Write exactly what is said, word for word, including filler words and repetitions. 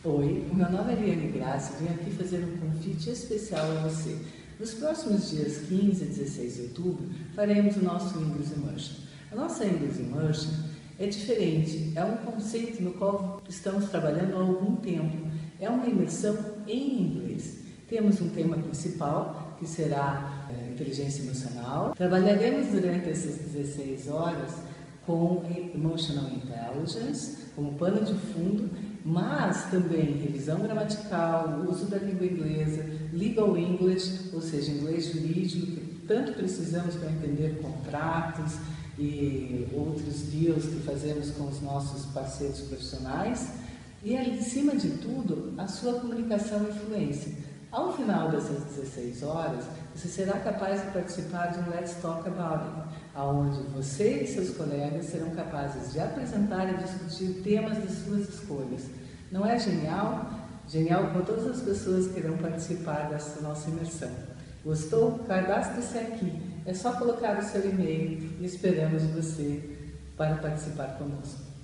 Oi, o meu nome é Liane Graça e vim aqui fazer um convite especial a você. Nos próximos dias quinze e dezesseis de outubro, faremos o nosso English Immersion. A nossa English Immersion é diferente, é um conceito no qual estamos trabalhando há algum tempo. É uma imersão em inglês. Temos um tema principal, que será é, inteligência emocional. Trabalharemos durante essas dezesseis horas com Emotional Intelligence como pano de fundo, mas também revisão gramatical, uso da língua inglesa, Legal English, ou seja, inglês jurídico, que tanto precisamos para entender contratos e outros deals que fazemos com os nossos parceiros profissionais. E, acima de tudo, a sua comunicação e fluência. Ao final dessas dezesseis horas, você será capaz de participar de um Let's Talk About It, onde você e seus colegas serão capazes de apresentar e discutir temas de suas escolhas. Não é genial? Genial como todas as pessoas que irão participar dessa nossa imersão. Gostou? Cadastre-se aqui. É só colocar o seu e-mail e esperamos você para participar conosco.